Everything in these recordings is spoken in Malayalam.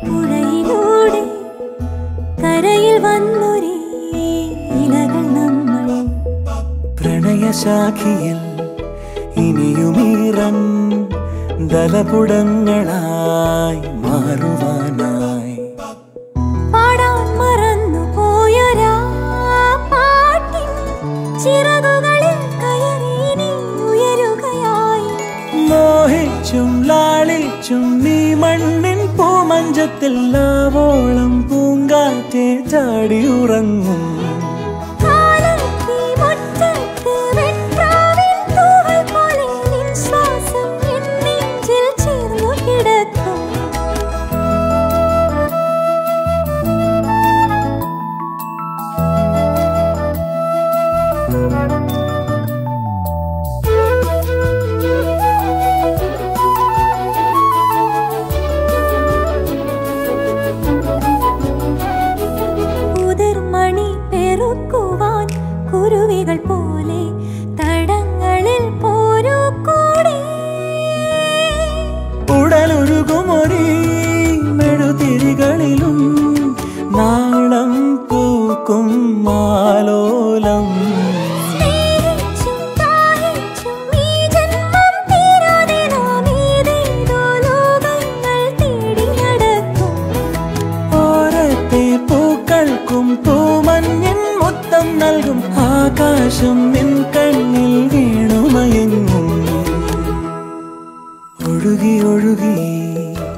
പുഴയിലൂടെ കരയിൽ വന്നൊരേ ഇലകൾ നമ്മൾ പ്രണയശാഖിയിൽ ഇനിയുമീറൻ ദലപുടങ്ങളായി മാറുവാനായി പാടാൻ മറന്നു പോയൊരാ പാട്ടിൻ ചിറകുകളിൽ കയറി നീ ഉയരുകയായി മോഹിച്ചും ലാളിച്ചും നീ മണ്ണിൻ പൂമഞ്ചത്തിൽ ആവോളം പൂങ്കാറ്റെ ചാടിയുറങ്ങും കുരുവികൾ പോലെ തടങ്ങളിൽ പോരൂ കൂടെ ഉടലൊരുകുമൊരീ മെഴുതിരികളിലും നാളം പൂക്കും മാലോലം ഓരത്തെ പൂക്കൾക്കും പൂമഞ്ഞിൻ മുത്തം നൽകും ആകാശം നിൻ കണ്ണിൽ വീണുമയങ്ങും ഒഴുകി ഒഴുകി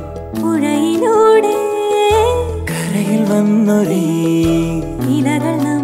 പുഴയിലൂടെ കരയിൽ വന്നൊരേ ഇലകൾ